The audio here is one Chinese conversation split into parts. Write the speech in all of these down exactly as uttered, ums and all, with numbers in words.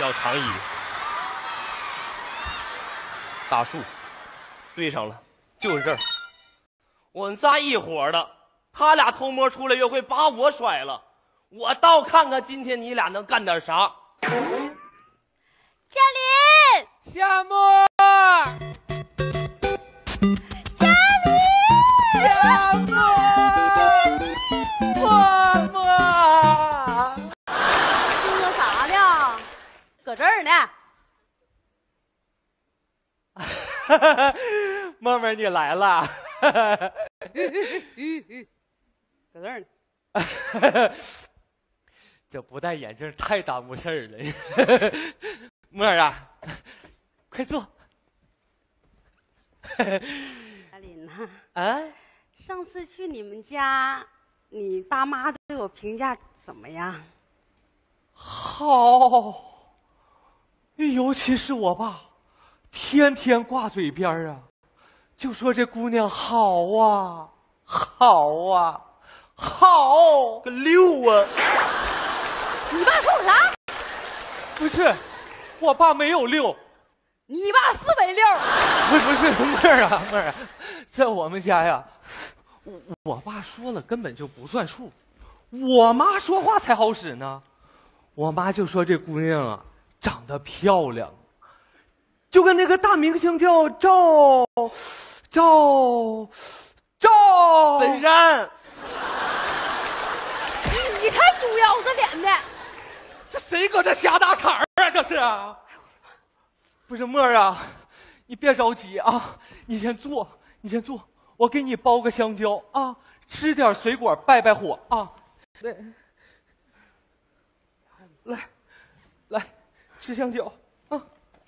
小长椅，大树，对上了，就是这儿。我们仨一伙的，他俩偷摸出来约会，把我甩了。我倒看看今天你俩能干点啥。 嘉林， 夏沫， 嘉林， 夏沫，沫沫， 做啥呢？搁这儿呢。 沫沫你来了。 搁这儿呢。 这不戴眼镜太耽误事儿了。沫儿啊，快坐。 嘉林呐， 啊， 上次去你们家，你爸妈对我评价怎么样？ 好，尤其是我爸，天天挂嘴边啊，就说这姑娘好啊，好啊，好个六啊！ 你爸说我啥？ 不是，我爸没有六。 你爸四百六。 不不是沫儿啊沫儿啊，在我们家呀，我我爸说了根本就不算数，我妈说话才好使呢。我妈就说这姑娘啊长得漂亮，就跟那个大明星叫赵赵赵本山。 你才猪腰子脸呢！ 这谁搁这瞎打岔啊？这是啊？不是沫儿啊，你别着急啊，你先坐，你先坐，我给你包个香蕉啊，吃点水果败败火啊。来，来，来，吃香蕉啊。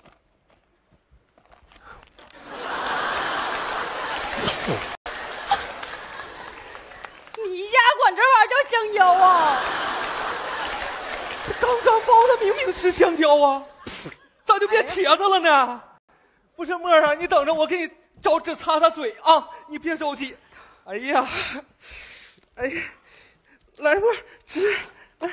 你家管这玩意儿叫香蕉啊？ 这刚刚包的明明是香蕉啊，咋就变茄子了呢？不是沫儿啊，你等着，我给你找纸擦擦嘴啊，你别着急。哎呀，哎呀，来沫儿纸，来。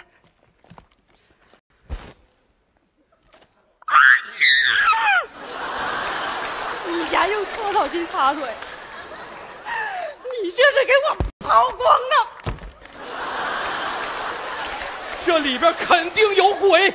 你家用多少劲擦嘴？你这是给我刨光了！ 这里边肯定有鬼。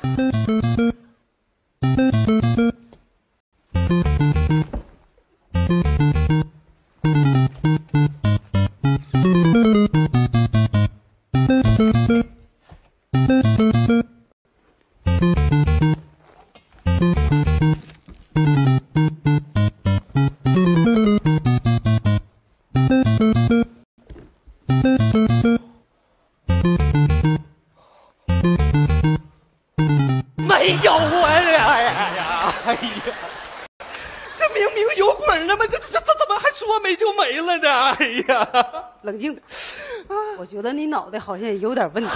没有啊！哎呀呀！哎呀，这明明有鬼呢嘛，这这这怎么还说没就没了呢？哎呀， 冷静，我觉得你脑袋好像也有点问题。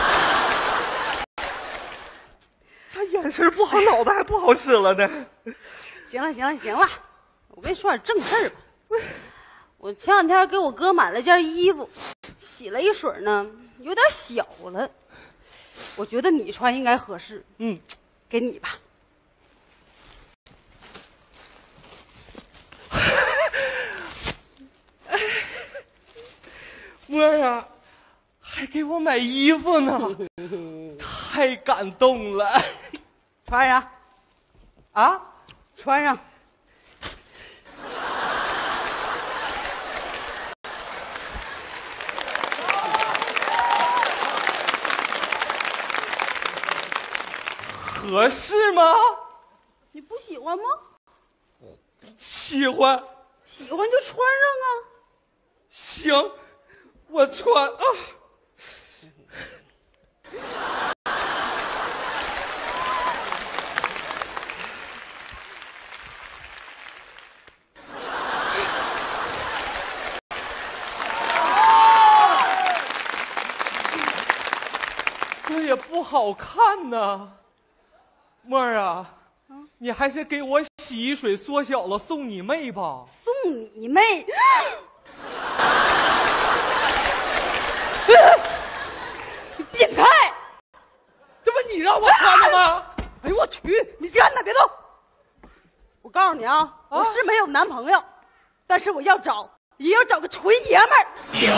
他眼神不好，脑袋还不好使了呢。 行了行了行了，我跟你说点正事儿吧。我前两天给我哥买了件衣服，洗了一水呢，有点小了。我觉得你穿应该合适， 嗯， 给你吧。 沫儿啊，还给我买衣服呢，太感动了。 穿上， 啊， 穿上。 合适吗？ 你不喜欢吗？ 喜欢。 喜欢就穿上啊。 行，我穿啊。这也不好看呐，沫儿啊，嗯、你还是给我洗衣水缩小了送你妹吧。 送你妹！你变态！ 这不你让我穿的吗？ 哎呦我去！你站那别动！我告诉你啊，我是没有男朋友，但是我要找，也要找个纯爷们儿。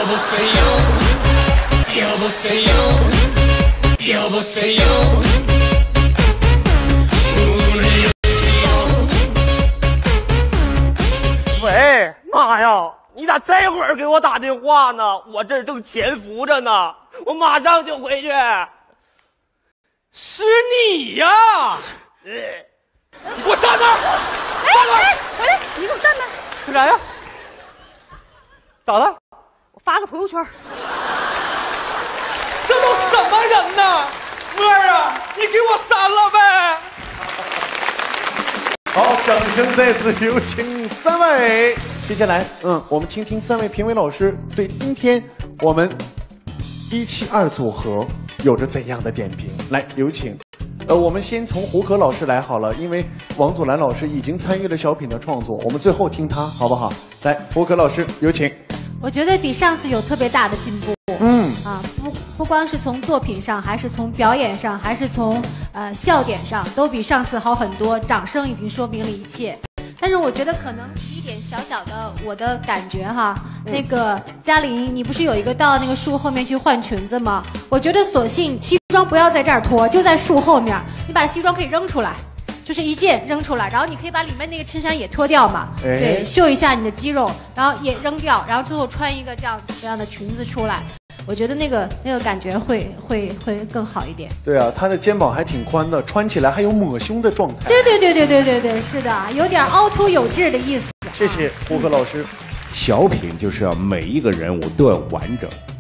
喂，妈呀！你咋这会儿给我打电话呢？我这正潜伏着呢，我马上就回去。是你呀！呃、你给我站那儿！站那儿！ 哎哎，你给我站那儿！ 干啥呀？咋了？ 我发个朋友圈。 这都什么人呢？妹儿啊，你给我删了呗！ 好，掌声再次有请三位。接下来，嗯，我们听听三位评委老师对今天我们一七二组合有着怎样的点评。来，有请。呃，我们先从胡可老师来好了，因为王祖蓝老师已经参与了小品的创作，我们最后听他好不好？来，胡可老师有请。 我觉得比上次有特别大的进步。嗯啊，不不光是从作品上，还是从表演上，还是从呃笑点上，都比上次好很多。掌声已经说明了一切。但是我觉得可能一点小小的我的感觉哈，嗯、那个嘉玲，你不是有一个到那个树后面去换裙子吗？我觉得索性西装不要在这儿脱，就在树后面，你把西装可以扔出来。就是一件扔出来，然后你可以把里面那个衬衫也脱掉嘛，哎、对，秀一下你的肌肉，然后也扔掉，然后最后穿一个这样这样的裙子出来，我觉得那个那个感觉会会会更好一点。 对啊，他的肩膀还挺宽的，穿起来还有抹胸的状态。 对对对对对对对，是的，有点凹凸有致的意思。 谢谢胡可老师。 小品就是要每一个人物都要完整。